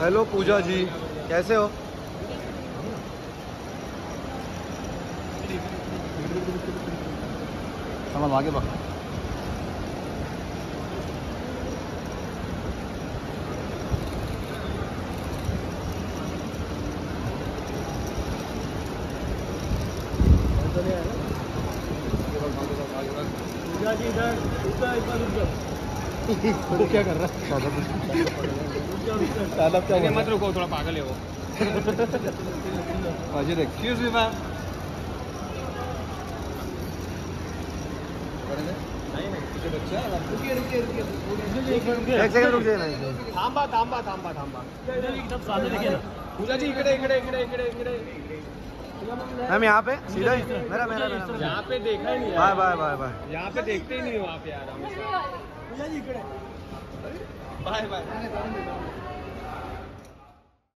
Hello पूजा जी, कैसे हो? हम आगे बढ़। पूजा जी इधर वो क्या कर रहा है? मत रुको, थोड़ा पागल है वो। Majid, excuse me ma'am. एक सेकंड रुक जाइए। थांबा थांबा थांबा थांबा पूजा जी इकडे इकडे इकडे इकडे इकडे मैम यहाँ पे सीधा ही मेरा मेरा मेरा यहाँ पे देखा ही नहीं। Bye bye bye bye. यहाँ पे देखते ही नहीं हो आप यार हमेशा। पूजा जी इकडे बाय बाय।